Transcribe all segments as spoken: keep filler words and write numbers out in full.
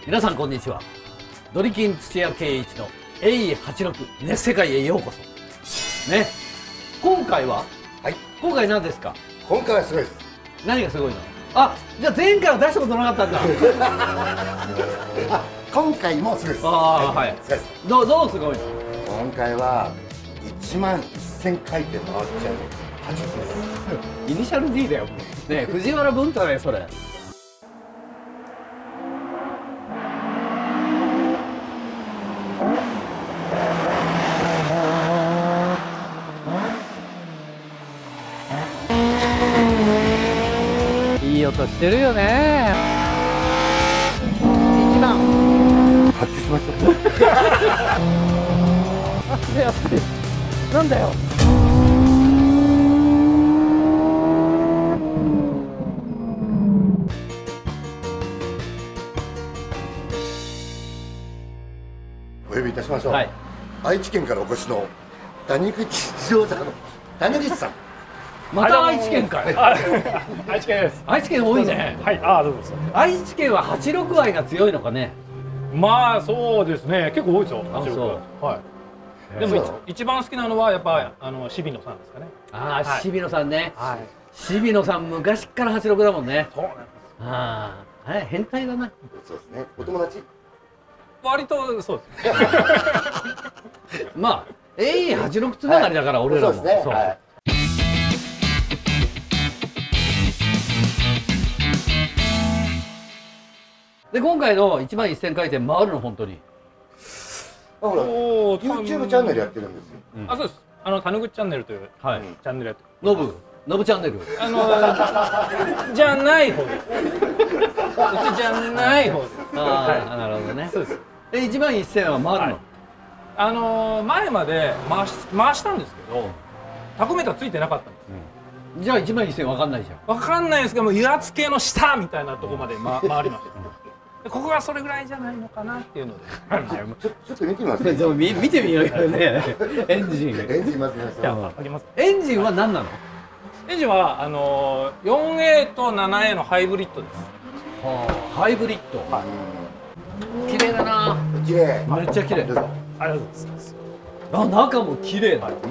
皆さんこんにちは。ドリキン土屋圭一の エーはちじゅうろく ね世界へようこそ。ね。今回は、 はい。 今回何ですか？ 今回はすごいです。 何がすごいの？あ、じゃあ前回は出したことなかったんだ。 あ、今回もすごいです。 ああ、はい。 すごいです。 どうどうすごいの？ 今回はいちまんせん回転回っちゃう初めてです。 イニシャル D だよ。ね、藤原文太ねそれ。いい音してるよね。一番。 発注しました。 やっぱり。なんだよ。 お呼びいたしましょう。 はい。 愛知県からお越しの谷口自動車の谷口さん。 また愛知県かい。 愛知県です。 愛知県多いね。 はい、ああ、どうぞ。 愛知県ははちじゅうろく愛が強いのかね。 まあ、そうですね。結構多いですよ。 あ、そう。 はい。でも、一番好きなのは、やっぱ、あの、渋野さんですかね。 ああ、渋野さんね。 はい。 渋野さん、昔からはちじゅうろくだもんね。 そうなんです。 ああ、あれ変態だな。 そうですね。お友達。 割と、そうですね。 まあ、エーはちじゅうろくつながりだから、俺らも。 そうですね。はい。 で今回のいちまんせん回転回るの本当に。 あ、ほら、YouTube チャンネルやってるんですよ。 あ、そうです。あの、タヌグチャンネルというチャンネルやってる。 ノブ、ノブチャンネル。 あの、じゃない方です。うちじゃない方です。 ああ、なるほどね。 そうです。 でいちまんせんは回るの。 あの、前まで回し回したんですけど、タコメーターついてなかったんです。 じゃあいちまんせんわかんないじゃん。 わかんないですけども、油圧系の下みたいなところまで、ま、回りました。ここがそれぐらいじゃないのかなっていうので。 ちょちょっと見てみますね。 でも見見てみようよね。エンジン。 エンジンまず見ましょう。 あります。 エンジンは何なの？ エンジンはあの よんエー と ななエー のハイブリッドです。 はあ、ハイブリッド。 は綺麗だな。 い。綺麗。 めっちゃ綺麗。 どうぞ。 ありがとうございます。 あ、中も綺麗だ。 うん。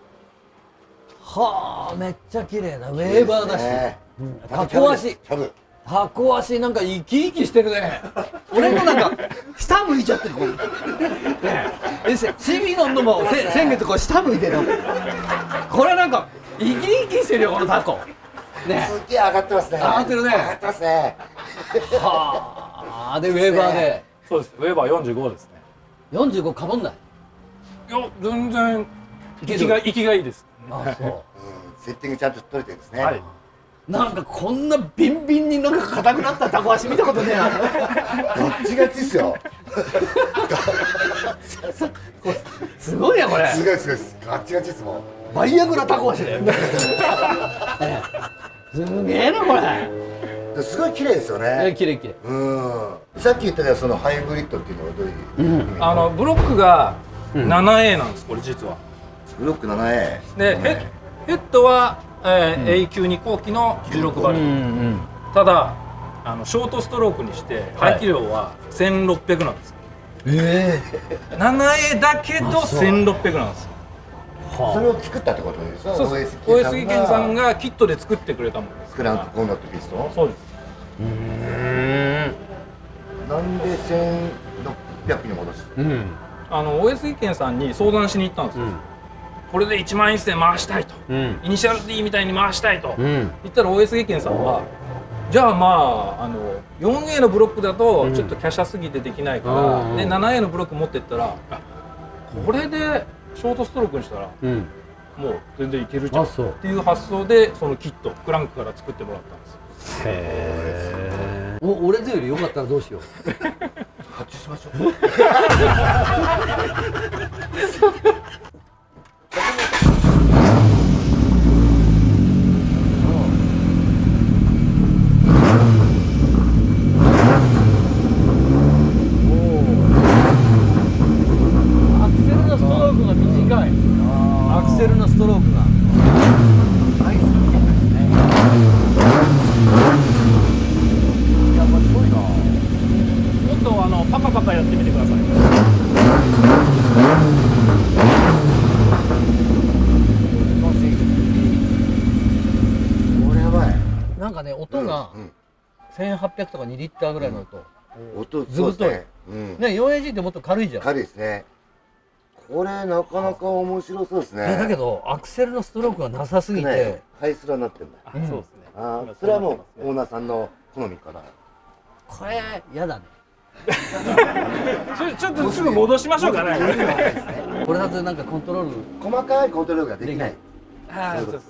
はあ、めっちゃ綺麗だ。ウェーバーだし。タタコ足。 タブ。 タコ足なんか生き生きしてるね。俺もなんか下向いちゃってる。ねえ、シビノンのもせ先月こう下向いてるの。これなんか生き生きしてるよこのタコ。ねすっげえ上がってますね。 上がってるね。 上がってますね。 はあ、でウェーバーで。 そうです。ウェーバーよんじゅうごですね。 よんじゅうごかぶんない。 いや、全然息が息がいいです。 あ、そう。 セッティングちゃんと取れてるんですね。 はい。 なんかこんなビンビンになんか硬くなったタコ足見たことねえな。 ガッチガチですよ。 すごいねこれ。 すごいすごいです。ガッチガチですもん。 バイアグラタコ足だよ。すげえなこれ。 すごい綺麗ですよね。 綺麗綺麗。 うん。さっき言ったそのハイブリッドっていうのはどういう意味？ あのブロックが ななエー なんです。これ実は。 ブロック ななエー。 でヘッヘッドはえー、エーきゅうに号機のじゅうろくバルブ、ただあのショートストロークにして排気量はせんろっぴゃくなんです。 ええ ななエー だけどせんろっぴゃくなんです。 それを作ったってことですか？ そうです。オーエス 技研さんがキットで作ってくれたものです。 クランクコンダットピストン。 そうです。 うん。 なんでせんろっぴゃくに戻す？ うん。 あの オーエス 技研さんに相談しに行ったんですよ。これでいちまんせん回したいと、うん、イニシャル D みたいに回したいと、うん、言ったら オーエス 技研さんはじゃあまあ、あの よんエー のブロックだとちょっと華奢すぎてできないから、うん、で ななエー のブロック持ってったらこれでショートストロークにしたら、うん、もう全然いけるじゃんっていう発想でそのキットクランクから作ってもらったんです。 へえ。お、俺よりよかったらどうしよう。 発注しましょう。 アクセルのストロークが大好きですね。やっぱすごいな。もっととあのパカパカやってみてください。 これやばい。 なんかね音がうんせんはっぴゃくとかにリッターぐらいの音、 音ずぶといそうですね。うん。 ね よんエージー ってもっと軽いじゃん。 軽いですね。これなかなか面白そうですね。 えだけどアクセルのストロークがなさすぎて、 ね、ハイスラになってるんだ。 あ、そうですね。 ああ、それはもうオーナーさんの好みかな。 これやだね。 ちょちょっとすぐ戻しましょうかね。 これだとなんかコントロール細かいコントロールができない。 ああ、そうですね。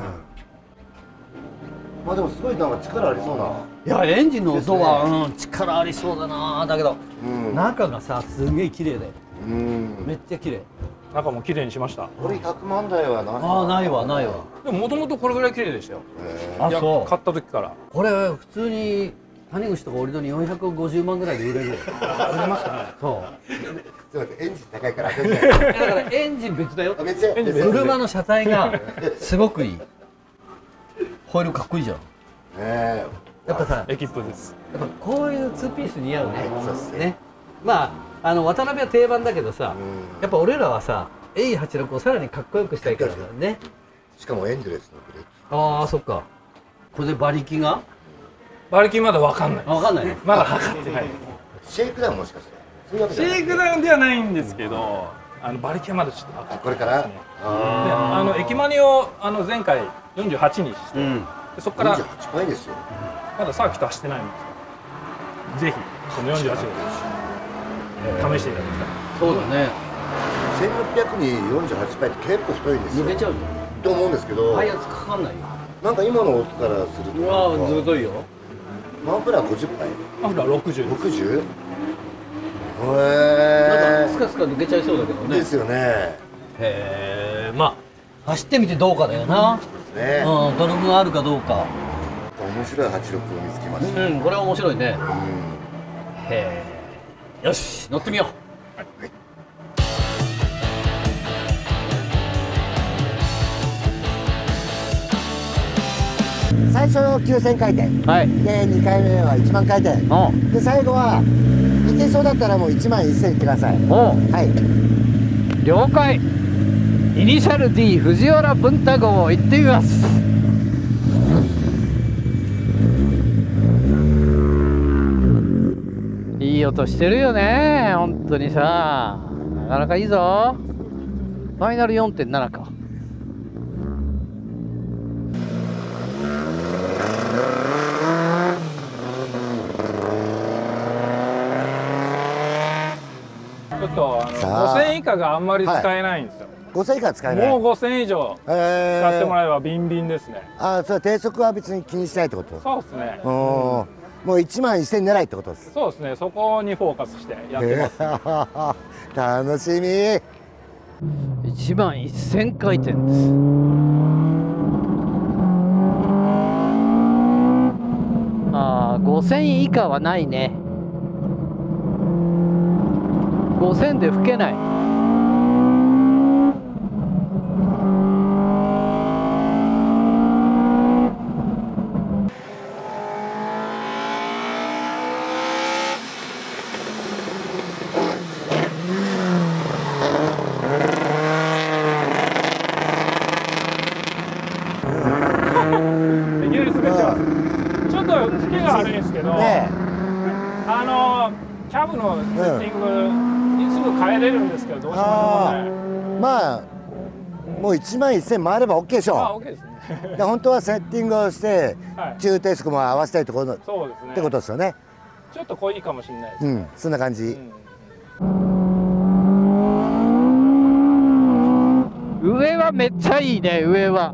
うん。まあでもすごいなんか力ありそうな。 いやエンジンの音は、うん、力ありそうだな。だけど、 うん。 中がさすげえ綺麗でうん。 めっちゃ綺麗。 中も綺麗にしました。 これひゃくまん台はない。 ああないわないわ。 でももともとこれぐらい綺麗でしたよ。 へあいやそう買った時から。 これ普通に谷口とか折戸によんひゃくごじゅうまんぐらいで売れるよ。 売れますかね。 そうえ。ちょっと待ってエンジン高いから。 だからエンジン別だよ。 あ別にエンジン別車の車体がすごくいい。ホイールかっこいいじゃん。 えやっぱさエキップです。 やっぱこういうツーピース似合うね。 そうっすねね。まああの渡辺は定番だけどさ、 うんやっぱ俺らはさ エーはちじゅうろく をさらにかっこよくしたいからだね。 しかもエンドレスのブレーキ。 ああそっか。これで馬力が馬力まだわかんない。 あわかんないね。 まだ測ってない。 シェイクダウンもしかして。そういうわけシじゃない。 ェイクダウンではないんですけど、あの馬力はまだちょっとわかんない。 これから。 でああの駅マニをあの前回よんじゅうはちにして、 うん。 でそこあ。 からよんじゅうはちばいですよ。 まだサーキット走ってないんですよ。ぜひこのよんじゅうはちを試していただきたい。 そうだね。 せんろっぴゃくによんじゅうはちばいって結構太いんですよ。 抜けちゃうじと思うんですけゃん。 ど。 速いやつかかんないよ。 なんか今の音からすると。 うわーずぶといよ。 マンプラーごじゅっぱい。 マフラーろくじゅうです。 ろくじゅう？ なんへかスカスカ抜けちゃいそうだけどえ。 ね。 ですよね。 へえ。まあ走ってみてどうかだよな。 ですね。 うん。どの分あるかどうか。 面白いはちじゅうろくを見つけました。 うん。これは面白いね。 うん。 へえ。よし乗ってみよう。 最初のきゅうせん回転はい。 でにかいめはいちまん回転おうで最後はいけそうだったらもういちまんせんいってください。 おうはい了解。イニシャル D 藤原文太号行ってみます。いい音してるよね本当にさ。なかなかいいぞ。ファイナル よんてんなな か。 ちょっとあのさあごせん以下があんまり使えないんですよ。 ごせん以下は使えない。 もうごせん以上え使ってもー、 らえばビンビンですね。 あそれ低速は別に気にしないってこと。 そうですね。 おーもういちまんせん狙いってことです。 そうですね。そこにフォーカスしてやってます。 へー楽しみ。 いちまんせん回転です。ああごせん以下はないね。ごせんで吹けない。 いきなり滑ってます。ちょっと付けが悪いんですけど、 ねあのキャブのセッティングにすぐ変えれるんですけど、どうしましょうかね。 えまあもういちまんせん回れば OK でしあ、 ょ。 OK ですね。 で本当はセッティングをしてはい。 中低速も合わせたいところそうですね。 ってことですよね。 ちょっと濃いかもしれないです。 うんそんな感じ。 うん上はめっちゃいいね。上は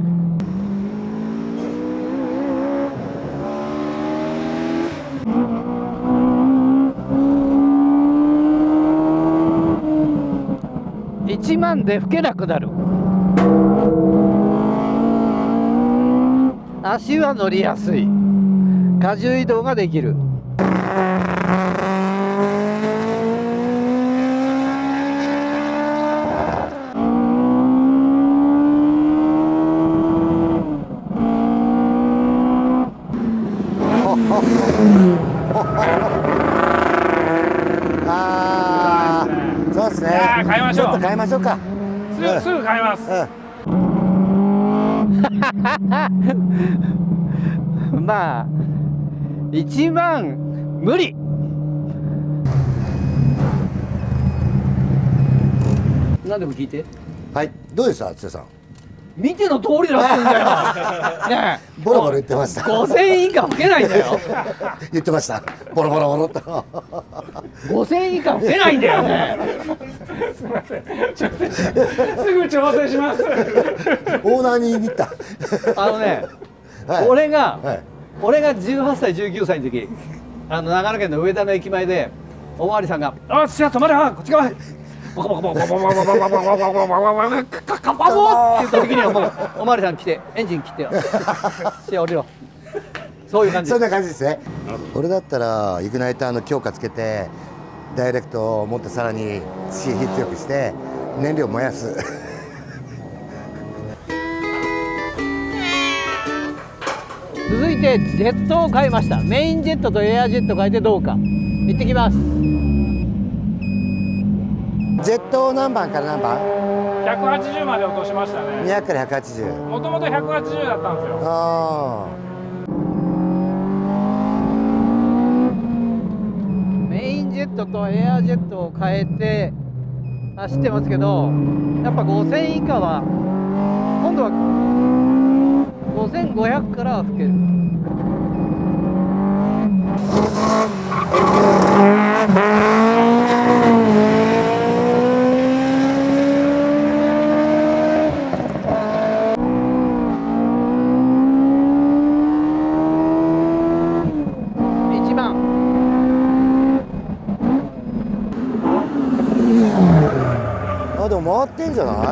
いちまんで吹けなくなる。足は乗りやすい。荷重移動ができる。 ですね。 いやー買いましょうちょっと買いましょうか。 すぐすぐ買います。 うん。 まあいちまん無理。何でも聞いて。 はい、どうでしたつやさん。 見ての通りだってんだよ。ねえ、 ボロボロ言ってました。 ごせんえん以下吹けないんだよ。 言ってました。ボロボロボロっと。 ごせんえん以下吹けないんだよね。 すみません。すぐ調整します。 オーナーに言った。 あのね、 はい、 俺が、 はい、 俺がじゅうはっさいじゅうきゅうさいの時、あの長野県の上田の駅前でおまわりさんが「あっしゃ止まれはこっち側へ」ボコボコボコボコボコボコボコボコボコボコボコボコカバボって言った時にはもうおまわりさん来てエンジン切ってよ。し降りろ。そういう感じ。 そんな感じですね。俺だったらイグナイターの強化つけてダイレクトをもっとさらに刺激強くして燃料燃やす。 続いてジェットを買いました。メインジェットとエアジェット変えてどうか。行ってきます。 ジェット何番から何番？ ひゃくはちじゅうまで落としましたね。 にひゃくからひゃくはちじゅう。 もともとひゃくはちじゅうだったんですよ。 あメインジェットとエアジェットを変えて走ってますけど、やっぱごせんえん以下は今度はごせんごひゃくからは吹ける。いちまん。 あ、でも回ってんじゃない？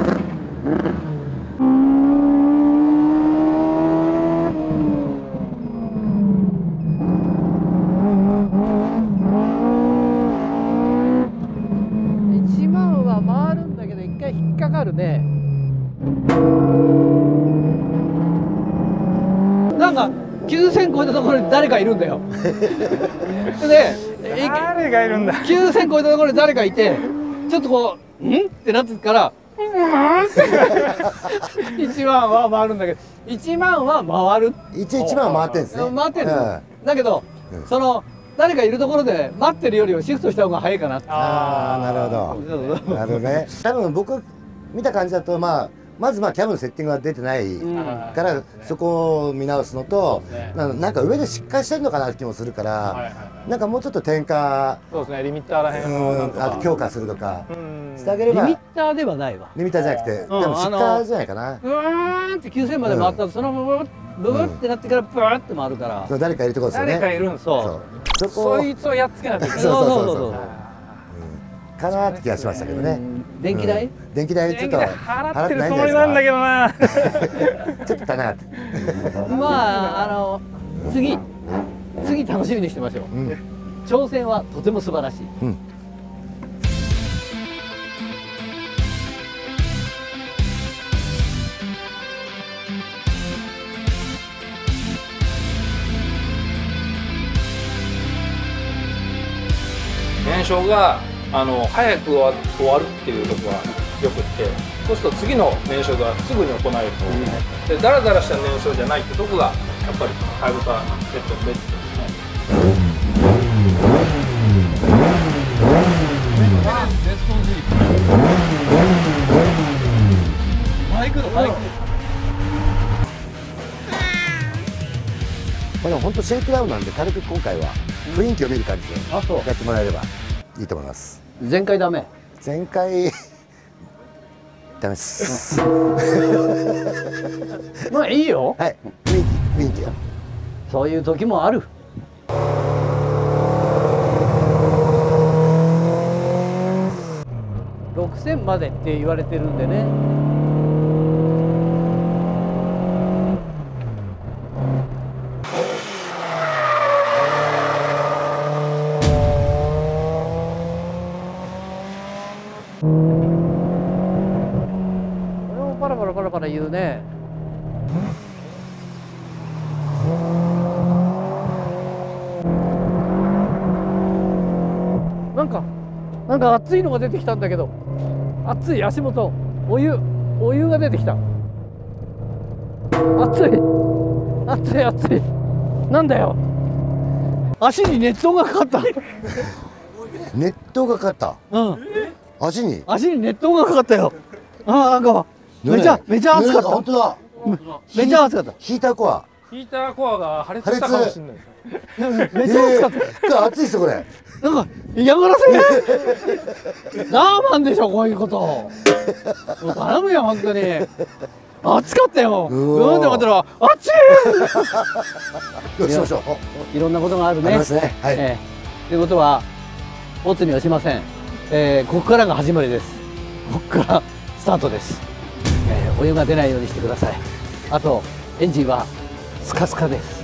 引っかかるね。なんかきゅうせん超えたところに誰かいるんだよ。で誰がいるんだ。 きゅうせん超えたところに誰かいてちょっとこう「ん?」ってなってからいちまんは回るんだけどいちまんは回る。 一応いちまん回ってんですね。 回ってる、うん、だけど、 うん、 その誰かいるところで待ってるよりはシフトした方が早いかなって。 ああ、なるほど。なるほどね。多分僕見た感じだと、まあまずまあキャブのセッティングが出てないから、うん、そこを見直すのと、ね、なんか上でしっかりしてるのかなって気もするから、はいはい、なんかもうちょっと点火、 そうですね、リミッターらへんをあと強化するとかしてあげれば。 リミッターではないわ。 リミッターじゃなくて、多分シッカーじゃないかな。 うーんってきゅうせんまで回ったら、そのままブブってなってからブワーって回るから。 そう、誰かいるところですよね。 誰かいるんですよ。 そこそいつをやっつけないといけない。 そうそうそうそうかなって気がしましたけどね。 電気代？ 電気代ちょっと払ってるつもりなんだけどな。 ちょっと高い。 まああの次次楽しみにしてましょう。挑戦はとても素晴らしい。 燃焼があの早く終わ終わるっていうところがよくって、そうすると次の燃焼がすぐに行えると、うん、でダラダラした燃焼じゃないってとこがやっぱりハイブタジェットのメリットですね。 バイクのバイク。 まあでも本当シェイクダウンなんで軽く今回は雰囲気を見る感じでやってもらえればいいと思います。 前回ダメ。 前回ダメです。 まあいいよ。 はい。雰囲気雰囲気が。 そういう時もある。ろくせんまでって言われてるんでね。これもパラパラパラパラ言うね。なんかなんか熱いのが出てきたんだけど、熱い足元、お湯お湯が出てきた。熱い熱い熱い、なんだよ、足に熱湯がかかった。 熱湯がかかった。 うん、 足に足に熱湯がかかったよ。ああ、なんかめちゃめちゃ熱かった。 本当だ、 めちゃ熱かった。 ヒーターコア、 ヒーターコアが破裂したかもしれない。 めちゃ熱かった。 熱いですよこれ。 なんか嫌がらせラーマンでしょ、こういうこと。もう頼むよ本当に。暑かったよ。うんって思ったら暑い。 どうしましょう。 いろんなことがあるね。 ありますね。はい。 えー、ということはオツにはしません。えー、ここからが始まりです。ここからスタートです。えー、お湯が出ないようにしてください。あとエンジンはスカスカです。